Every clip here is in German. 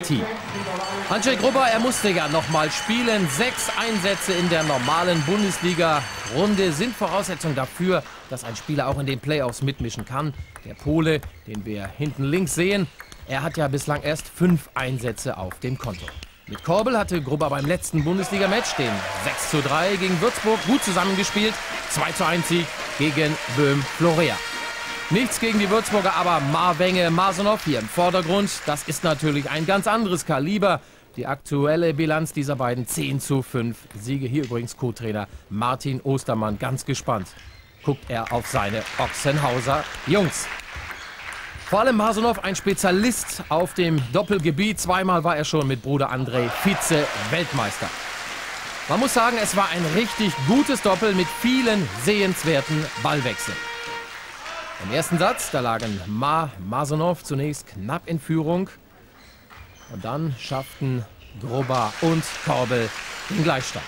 Team. Andrzej Gruber, er musste ja nochmal spielen. 6 Einsätze in der normalen Bundesliga-Runde sind Voraussetzung dafür, dass ein Spieler auch in den Playoffs mitmischen kann. Der Pole, den wir hinten links sehen, er hat ja bislang erst 5 Einsätze auf dem Konto. Mit Korbel hatte Gruber beim letzten Bundesliga-Match, den 6:3 gegen Würzburg, gut zusammengespielt. 2:1 Sieg gegen Böhm-Florea. Nichts gegen die Würzburger, aber Marwenge Masenov hier im Vordergrund. Das ist natürlich ein ganz anderes Kaliber. Die aktuelle Bilanz dieser beiden 10:5 Siege. Hier übrigens Co-Trainer Martin Ostermann. Ganz gespannt guckt er auf seine Ochsenhauser Jungs. Vor allem Masenov, ein Spezialist auf dem Doppelgebiet. Zweimal war er schon mit Bruder Andrei Vize-Weltmeister. Man muss sagen, es war ein richtig gutes Doppel mit vielen sehenswerten Ballwechseln. Im ersten Satz, da lagen Masenov zunächst knapp in Führung. Und dann schafften Gruber und Korbel den Gleichstand.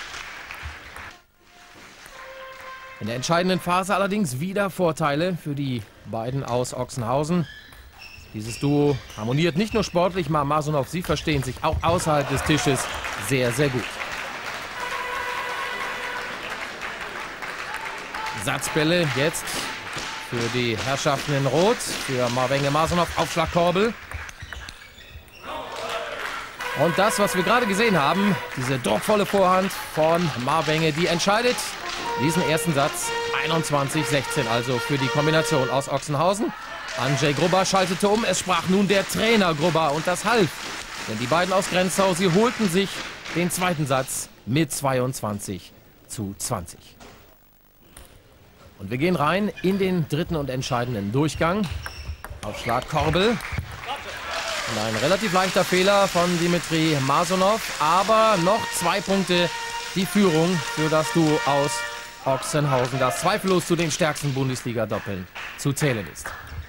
In der entscheidenden Phase allerdings wieder Vorteile für die beiden aus Ochsenhausen. Dieses Duo harmoniert nicht nur sportlich, Masenov, sie verstehen sich auch außerhalb des Tisches sehr, sehr gut. Satzbälle jetzt für die Herrschaften in Rot, für Marwenge Masenov, Aufschlag Korbel. Und das, was wir gerade gesehen haben, diese druckvolle Vorhand von Marwenge, die entscheidet diesen ersten Satz. 21:16 also für die Kombination aus Ochsenhausen. Andrzej Gruber schaltete um, es sprach nun der Trainer Gruber und das half. Denn die beiden aus Grenzau, sie holten sich den zweiten Satz mit 22:20. Und wir gehen rein in den dritten und entscheidenden Durchgang. Aufschlag Korbel. Und ein relativ leichter Fehler von Dimitri Masenov. Aber noch 2 Punkte die Führung für das Duo aus Ochsenhausen, das zweifellos zu den stärksten Bundesliga-Doppeln zu zählen ist.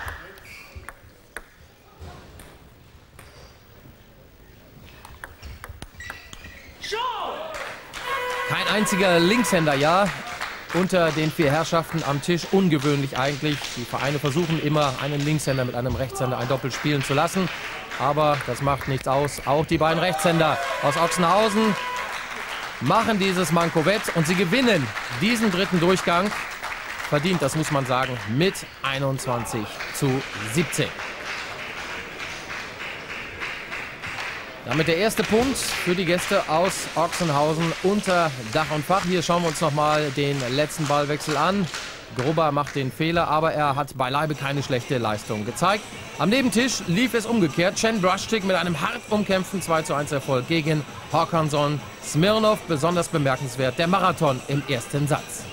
Kein einziger Linkshänder, ja. Unter den 4 Herrschaften am Tisch, ungewöhnlich eigentlich. Die Vereine versuchen immer, einen Linkshänder mit einem Rechtshänder ein Doppel spielen zu lassen. Aber das macht nichts aus. Auch die beiden Rechtshänder aus Ochsenhausen machen dieses Manko wett und sie gewinnen diesen dritten Durchgang. Verdient, das muss man sagen, mit 21:17. Damit der erste Punkt für die Gäste aus Ochsenhausen unter Dach und Fach. Hier schauen wir uns nochmal den letzten Ballwechsel an. Gruber macht den Fehler, aber er hat beileibe keine schlechte Leistung gezeigt. Am Nebentisch lief es umgekehrt. Chen Brushtik mit einem hart umkämpften 2:1 Erfolg gegen Håkansson Smirnov. Besonders bemerkenswert der Marathon im ersten Satz.